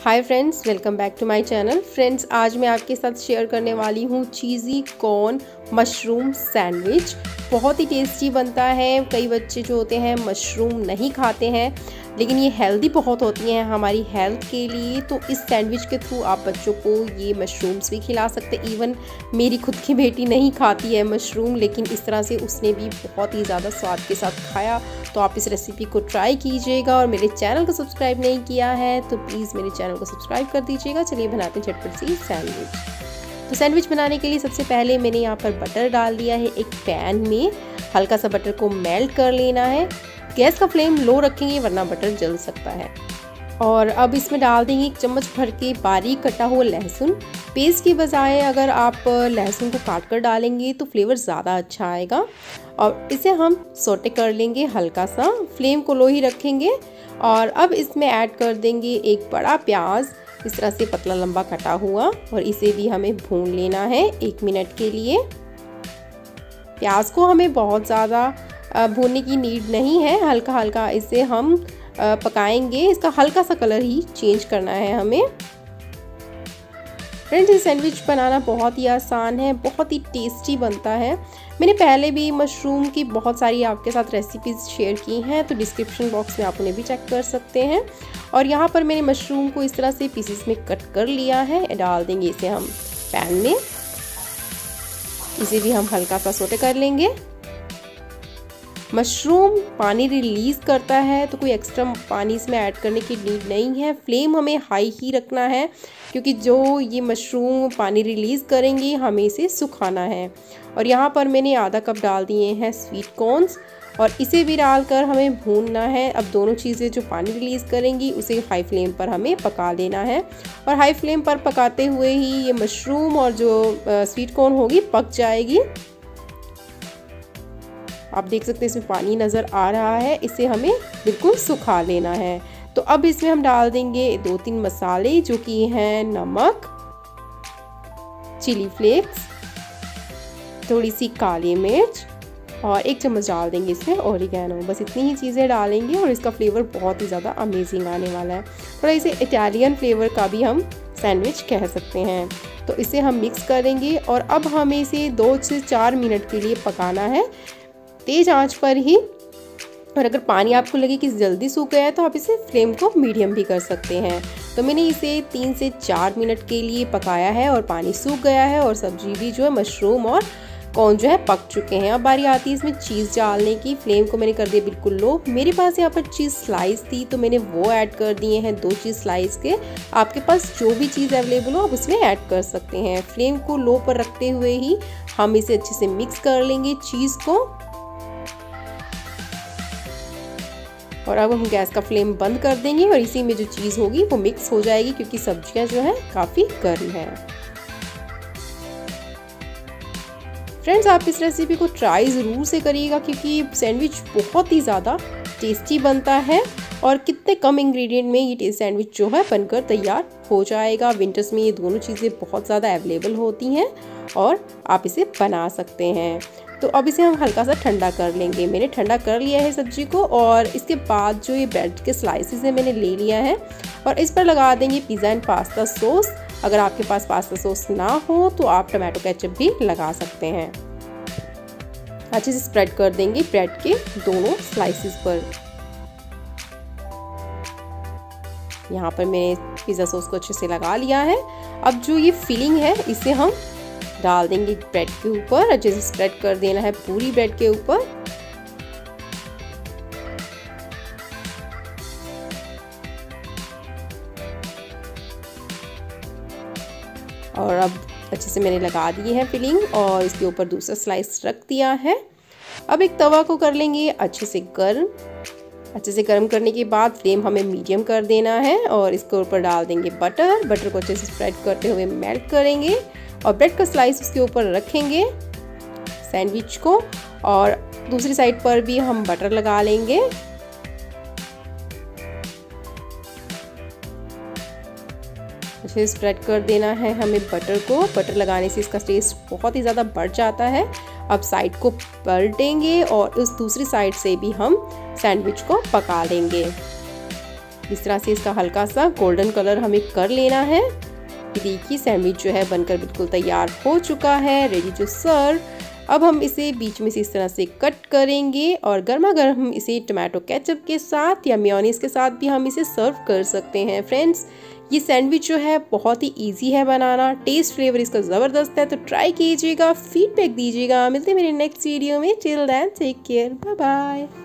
Hi friends, welcome back to my channel. Friends, आज मैं आपके साथ शेयर करने वाली हूँ चीज़ी कॉर्न मशरूम सैंडविच। बहुत ही टेस्टी बनता है। कई बच्चे जो होते हैं मशरूम नहीं खाते हैं, लेकिन ये हेल्दी बहुत होती हैं हमारी हेल्थ के लिए। तो इस सैंडविच के थ्रू आप बच्चों को ये मशरूम्स भी खिला सकते। इवन मेरी खुद की बेटी नहीं खाती है मशरूम, लेकिन इस तरह से उसने भी बहुत ही ज़्यादा स्वाद के साथ खाया। तो आप इस रेसिपी को ट्राई कीजिएगा। और मेरे चैनल को सब्सक्राइब नहीं किया है तो प्लीज़ मेरे चैनल को सब्सक्राइब कर दीजिएगा। चलिए बनाते हैं झटपट सी सैंडविच। तो सैंडविच बनाने के लिए सबसे पहले मैंने यहाँ पर बटर डाल दिया है एक पैन में। हल्का सा बटर को मेल्ट कर लेना है। गैस का फ्लेम लो रखेंगे वरना बटर जल सकता है। और अब इसमें डाल देंगे 1 चम्मच भर के बारीक कटा हुआ लहसुन। पेस्ट की बजाय अगर आप लहसुन को काट कर डालेंगे तो फ्लेवर ज़्यादा अच्छा आएगा। और इसे हम सोटे कर लेंगे हल्का सा, फ्लेम को लो ही रखेंगे। और अब इसमें ऐड कर देंगे एक बड़ा प्याज, इस तरह से पतला लंबा कटा हुआ, और इसे भी हमें भून लेना है 1 मिनट के लिए। प्याज को हमें बहुत ज़्यादा भूनने की नीड नहीं है, हल्का हल्का इसे हम पकाएंगे। इसका हल्का सा कलर ही चेंज करना है हमें। फ्रेंड्स, ये सैंडविच बनाना बहुत ही आसान है, बहुत ही टेस्टी बनता है। मैंने पहले भी मशरूम की बहुत सारी आपके साथ रेसिपीज़ शेयर की हैं, तो डिस्क्रिप्शन बॉक्स में आप उन्हें भी चेक कर सकते हैं। और यहाँ पर मैंने मशरूम को इस तरह से पीसेस में कट कर लिया है। डाल देंगे इसे हम पैन में। इसे भी हम हल्का सा सोटे कर लेंगे। मशरूम पानी रिलीज़ करता है तो कोई एक्स्ट्रा पानी इसमें ऐड करने की नीड नहीं है। फ्लेम हमें हाई ही रखना है, क्योंकि जो ये मशरूम पानी रिलीज़ करेंगे हमें इसे सुखाना है। और यहाँ पर मैंने आधा कप डाल दिए हैं स्वीट कॉर्न्स, और इसे भी डालकर हमें भूनना है। अब दोनों चीज़ें जो पानी रिलीज़ करेंगी उसे हाई फ्लेम पर हमें पका लेना है। और हाई फ्लेम पर पकाते हुए ही ये मशरूम और जो स्वीट कॉर्न होगी पक जाएगी। आप देख सकते हैं इसमें पानी नज़र आ रहा है। इसे हमें बिल्कुल सुखा लेना है। तो अब इसमें हम डाल देंगे 2-3 मसाले, जो कि हैं नमक, चिली फ्लेक्स, थोड़ी सी काली मिर्च, और 1 चम्मच डाल देंगे इसमें ओरिगैनो। बस इतनी ही चीज़ें डालेंगे और इसका फ्लेवर बहुत ही ज़्यादा अमेजिंग आने वाला है। थोड़ा इसे इटालियन फ्लेवर का भी हम सैंडविच कह सकते हैं। तो इसे हम मिक्स करेंगे और अब हमें इसे 2 से 4 मिनट के लिए पकाना है तेज आंच पर ही। और अगर पानी आपको लगे कि जल्दी सूख गया है तो आप इसे फ्लेम को मीडियम भी कर सकते हैं। तो मैंने इसे 3 से 4 मिनट के लिए पकाया है और पानी सूख गया है और सब्जी भी जो है मशरूम और कॉर्न जो है पक चुके हैं। अब बारी आती है इसमें चीज़ डालने की। फ्लेम को मैंने कर दिया बिल्कुल लो। मेरे पास यहाँ पर चीज़ स्लाइस थी तो मैंने वो ऐड कर दिए हैं 2 चीज़ स्लाइस के। आपके पास जो भी चीज़ अवेलेबल हो आप उसमें ऐड कर सकते हैं। फ्लेम को लो पर रखते हुए ही हम इसे अच्छे से मिक्स कर लेंगे चीज़ को। और अब हम गैस का फ्लेम बंद कर देंगे और इसी में जो चीज़ होगी वो मिक्स हो जाएगी, क्योंकि सब्जियां जो है काफ़ी गर्म है। फ्रेंड्स, आप इस रेसिपी को ट्राई ज़रूर से करिएगा, क्योंकि सैंडविच बहुत ही ज़्यादा टेस्टी बनता है और कितने कम इंग्रेडिएंट में ये सैंडविच जो है बनकर तैयार हो जाएगा। विंटर्स में ये दोनों चीज़ें बहुत ज़्यादा अवेलेबल होती हैं और आप इसे बना सकते हैं। तो अब इसे हम हल्का सा ठंडा कर लेंगे। मैंने ठंडा कर लिया है सब्जी को, और इसके बाद जो ये ब्रेड के स्लाइसेस है मैंने ले लिया है और इस पर लगा देंगे पिज़्ज़ा एंड पास्ता सॉस। अगर आपके पास पास्ता सॉस ना हो तो आप टमाटो केचप भी लगा सकते हैं। अच्छे से स्प्रेड कर देंगे ब्रेड के दोनों स्लाइसेस पर। यहाँ पर मैंने पिज़्ज़ा सॉस को अच्छे से लगा लिया है। अब जो ये फिलिंग है इसे हम डाल देंगे ब्रेड के ऊपर। अच्छे से स्प्रेड कर देना है पूरी ब्रेड के ऊपर। और अब अच्छे से मैंने लगा दी है फिलिंग और इसके ऊपर दूसरा स्लाइस रख दिया है। अब एक तवा को कर लेंगे अच्छे से गर्म। अच्छे से गर्म करने के बाद फ्लेम हमें मीडियम कर देना है और इसके ऊपर डाल देंगे बटर। बटर को अच्छे से स्प्रेड करते हुए मेल्ट करेंगे और ब्रेड का स्लाइस उसके ऊपर रखेंगे सैंडविच को, और दूसरी साइड पर भी हम बटर लगा लेंगे। अच्छे से स्प्रेड कर देना है हमें बटर को। बटर लगाने से इसका टेस्ट बहुत ही ज़्यादा बढ़ जाता है। अब साइड को पलटेंगे और उस दूसरी साइड से भी हम सैंडविच को पका लेंगे। इस तरह से इसका हल्का सा गोल्डन कलर हमें कर लेना है। देखिए सैंडविच जो है बनकर बिल्कुल तैयार हो चुका है, रेडी टू सर्व। अब हम इसे बीच में से इस तरह से कट करेंगे और गर्मा गर्म हम इसे टमाटो केचप के साथ या मेयोनीज के साथ भी हम इसे सर्व कर सकते हैं। फ्रेंड्स, ये सैंडविच जो है बहुत ही इजी है बनाना, टेस्ट फ्लेवर इसका ज़बरदस्त है, तो ट्राई कीजिएगा, फीडबैक दीजिएगा। मिलते हैं मेरे नेक्स्ट वीडियो में। Till then take care, bye bye.